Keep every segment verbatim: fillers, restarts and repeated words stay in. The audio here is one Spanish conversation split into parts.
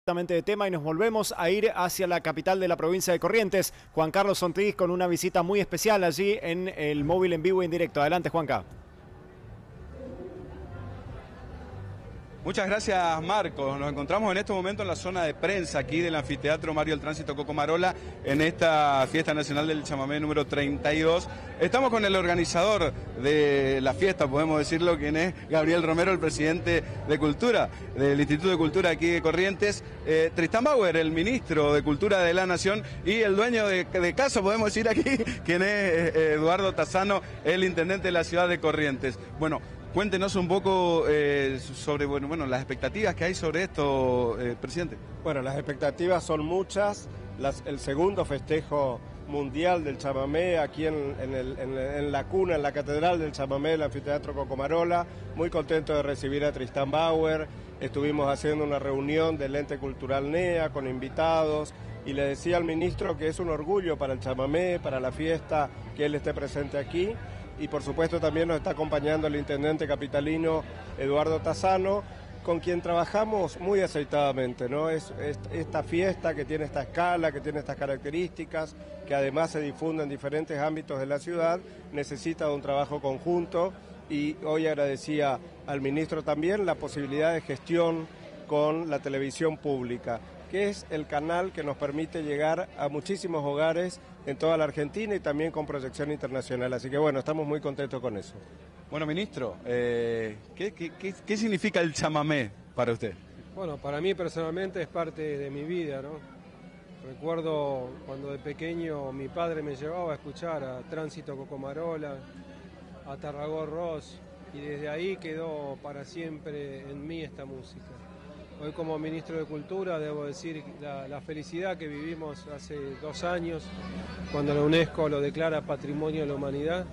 De tema y nos volvemos a ir hacia la capital de la provincia de Corrientes. Juan Carlos Sontrís con una visita muy especial allí en el móvil en vivo y en directo. Adelante, Juanca. Muchas gracias, Marco. Nos encontramos en este momento en la zona de prensa aquí del Anfiteatro Mario del Tránsito Cocomarola en esta fiesta nacional del chamamé número treinta y dos. Estamos con el organizador de la fiesta, podemos decirlo, quien es Gabriel Romero, el presidente de Cultura del Instituto de Cultura aquí de Corrientes, eh, Tristán Bauer, el ministro de Cultura de la Nación, y el dueño de, de casa, podemos decir aquí, quien es eh, Eduardo Tassano, el intendente de la ciudad de Corrientes. Bueno, cuéntenos un poco eh, sobre bueno, bueno, las expectativas que hay sobre esto, eh, presidente. Bueno, las expectativas son muchas. Las, el segundo festejo mundial del chamamé aquí en, en, el, en, en la cuna, en la catedral del chamamé del Anfiteatro Cocomarola. Muy contento de recibir a Tristán Bauer. Estuvimos haciendo una reunión del ente cultural N E A con invitados y le decía al ministro que es un orgullo para el chamamé, para la fiesta, que él esté presente aquí. Y por supuesto también nos está acompañando el intendente capitalino Eduardo Tassano, con quien trabajamos muy aceitadamente, ¿no? Es, es esta fiesta que tiene esta escala, que tiene estas características, que además se difunde en diferentes ámbitos de la ciudad, necesita de un trabajo conjunto y hoy agradecía al ministro también la posibilidad de gestión con la televisión pública, que es el canal que nos permite llegar a muchísimos hogares en toda la Argentina y también con proyección internacional. Así que bueno, estamos muy contentos con eso. Bueno, ministro, eh, ¿qué, qué, qué, ¿qué significa el chamamé para usted? Bueno, para mí personalmente es parte de mi vida, ¿no? Recuerdo cuando de pequeño mi padre me llevaba a escuchar a Tránsito Cocomarola, a Tarragó Ross, y desde ahí quedó para siempre en mí esta música. Hoy como ministro de Cultura debo decir la, la felicidad que vivimos hace dos años cuando la UNESCO lo declara Patrimonio de la Humanidad,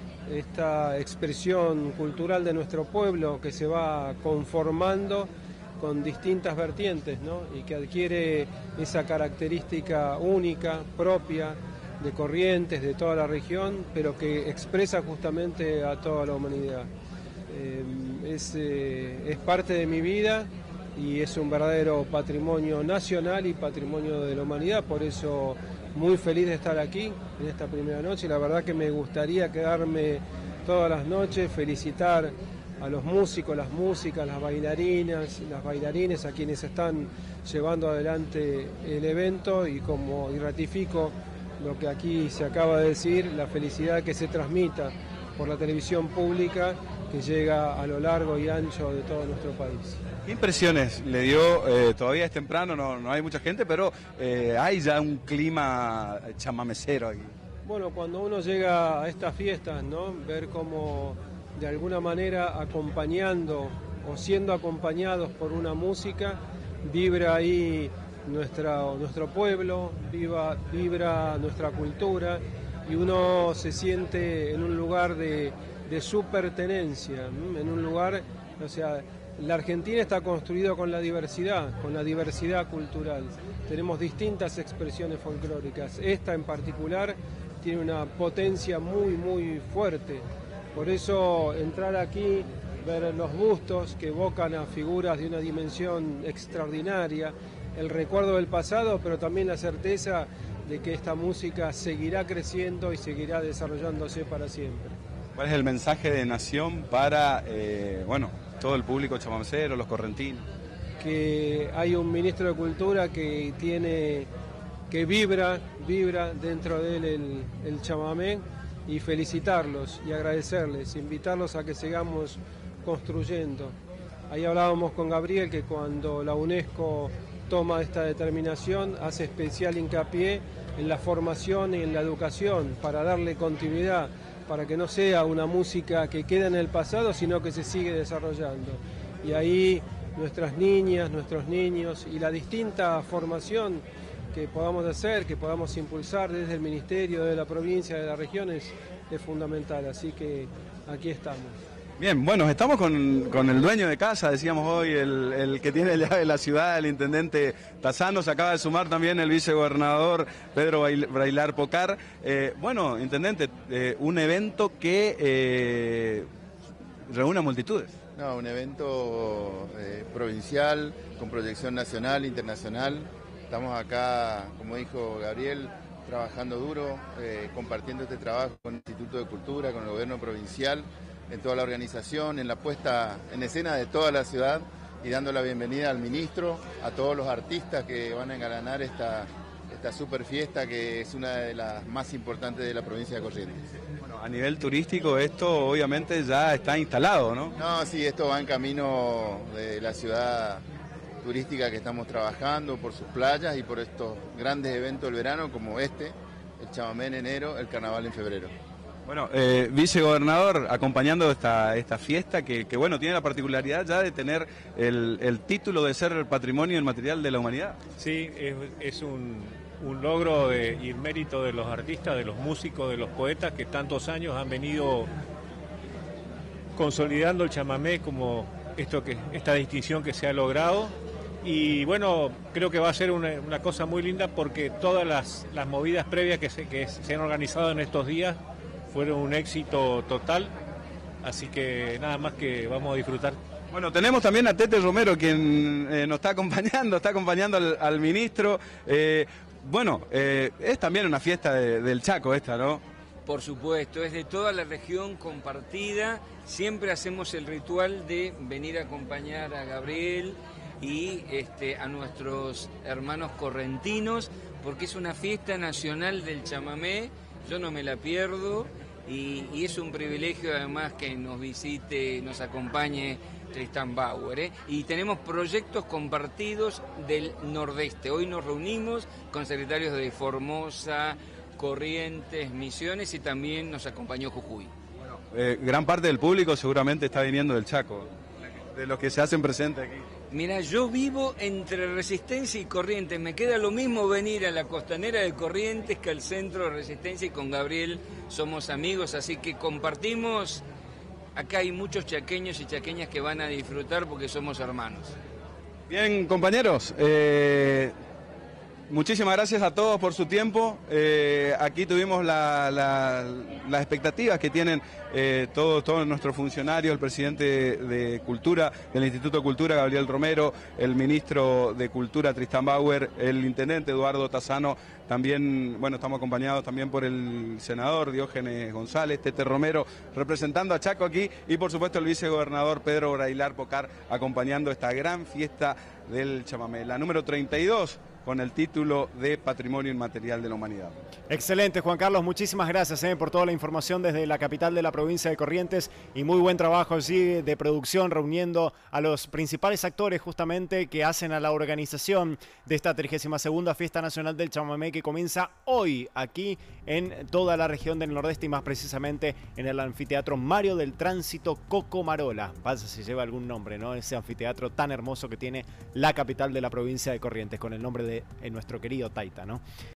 esta expresión cultural de nuestro pueblo que se va conformando con distintas vertientes, ¿no? Y que adquiere esa característica única, propia de Corrientes, de toda la región, pero que expresa justamente a toda la humanidad. Eh, es, eh, es parte de mi vida y es un verdadero patrimonio nacional y patrimonio de la humanidad, por eso muy feliz de estar aquí en esta primera noche. La verdad que me gustaría quedarme todas las noches, felicitar a los músicos, las músicas, las bailarinas, las bailarines, a quienes están llevando adelante el evento y como y ratifico lo que aquí se acaba de decir, la felicidad que se transmita por la televisión pública que llega a lo largo y ancho de todo nuestro país. ¿Qué impresiones le dio? Eh, todavía es temprano, no, no hay mucha gente, pero eh, hay ya un clima chamamecero aquí. Bueno, cuando uno llega a estas fiestas, ¿no? Ver cómo de alguna manera acompañando o siendo acompañados por una música, vibra ahí nuestra, nuestro pueblo, viva, vibra nuestra cultura y uno se siente en un lugar de, de su pertenencia, ¿no? En un lugar, o sea, la Argentina está construida con la diversidad, con la diversidad cultural. Tenemos distintas expresiones folclóricas. Esta en particular tiene una potencia muy, muy fuerte. Por eso entrar aquí, ver los bustos que evocan a figuras de una dimensión extraordinaria, el recuerdo del pasado, pero también la certeza de que esta música seguirá creciendo y seguirá desarrollándose para siempre. ¿Cuál es el mensaje de Nación para, eh, bueno, todo el público chamamecero, los correntinos? Que hay un ministro de Cultura que tiene, que vibra, vibra dentro de él el, el chamamé, y felicitarlos y agradecerles, invitarlos a que sigamos construyendo. Ahí hablábamos con Gabriel que cuando la UNESCO toma esta determinación hace especial hincapié en la formación y en la educación para darle continuidad, para que no sea una música que queda en el pasado, sino que se sigue desarrollando. Y ahí nuestras niñas, nuestros niños y la distinta formación que podamos hacer, que podamos impulsar desde el Ministerio, de la provincia, de la región, es, es fundamental. Así que aquí estamos. Bien, bueno, estamos con, con el dueño de casa, decíamos hoy, el, el que tiene llave de la ciudad, el intendente Tassano. Se acaba de sumar también el vicegobernador Pedro Brailar Pocar. Eh, bueno, intendente, eh, un evento que eh, reúne multitudes. No, un evento eh, provincial, con proyección nacional, internacional. Estamos acá, como dijo Gabriel, trabajando duro, eh, compartiendo este trabajo con el Instituto de Cultura, con el gobierno provincial, en toda la organización, en la puesta en escena de toda la ciudad y dando la bienvenida al ministro, a todos los artistas que van a engalanar esta, esta super fiesta que es una de las más importantes de la provincia de Corrientes. Bueno, a nivel turístico esto obviamente ya está instalado, ¿no? No, sí, esto va en camino de la ciudad turística que estamos trabajando por sus playas y por estos grandes eventos del verano como este, el chamamé en enero, el carnaval en febrero. Bueno, eh, vicegobernador, acompañando esta, esta fiesta que, que, bueno, tiene la particularidad ya de tener el, el título de ser el patrimonio inmaterial de la humanidad. Sí, es, es un, un logro de, y mérito de los artistas, de los músicos, de los poetas que tantos años han venido consolidando el chamamé como esto que, esta distinción que se ha logrado. Y bueno, creo que va a ser una, una cosa muy linda porque todas las, las movidas previas que se, que se han organizado en estos días fueron un éxito total, así que nada más que vamos a disfrutar. Bueno, tenemos también a Tete Romero, quien eh, nos está acompañando, está acompañando al, al ministro. Eh, bueno, eh, es también una fiesta de, del Chaco esta, ¿no? Por supuesto, es de toda la región compartida. Siempre hacemos el ritual de venir a acompañar a Gabriel y este, a nuestros hermanos correntinos, porque es una fiesta nacional del chamamé. Yo no me la pierdo y, y es un privilegio además que nos visite, nos acompañe Tristan Bauer, ¿eh? Y tenemos proyectos compartidos del Nordeste. Hoy nos reunimos con secretarios de Formosa, Corrientes, Misiones y también nos acompañó Jujuy. Bueno, eh, gran parte del público seguramente está viniendo del Chaco, de los que se hacen presentes aquí. Mira, yo vivo entre Resistencia y Corrientes. Me queda lo mismo venir a la costanera de Corrientes que al centro de Resistencia, y con Gabriel somos amigos, así que compartimos. Acá hay muchos chaqueños y chaqueñas que van a disfrutar porque somos hermanos. Bien, compañeros, eh, muchísimas gracias a todos por su tiempo. Eh, aquí tuvimos la, la, las expectativas que tienen eh, todos, todos nuestros funcionarios, el presidente de Cultura del Instituto de Cultura, Gabriel Romero, el ministro de Cultura, Tristan Bauer, el intendente Eduardo Tassano, también, bueno, estamos acompañados también por el senador Diógenes González, Tete Romero, representando a Chaco aquí, y por supuesto el vicegobernador Pedro Brailar Pocar, acompañando esta gran fiesta del chamamé, la número treinta y dos, con el título de Patrimonio Inmaterial de la Humanidad. Excelente, Juan Carlos, muchísimas gracias eh, por toda la información desde la capital de la provincia de Corrientes, y muy buen trabajo allí de producción, reuniendo a los principales actores justamente que hacen a la organización de esta trigésima segunda Fiesta Nacional del Chamamé, que comienza hoy aquí en toda la región del Nordeste y más precisamente en el Anfiteatro Mario del Tránsito Cocomarola. Pasa si lleva algún nombre, ¿no? Ese anfiteatro tan hermoso que tiene la capital de la provincia de Corrientes, con el nombre de en nuestro querido Taita, ¿no?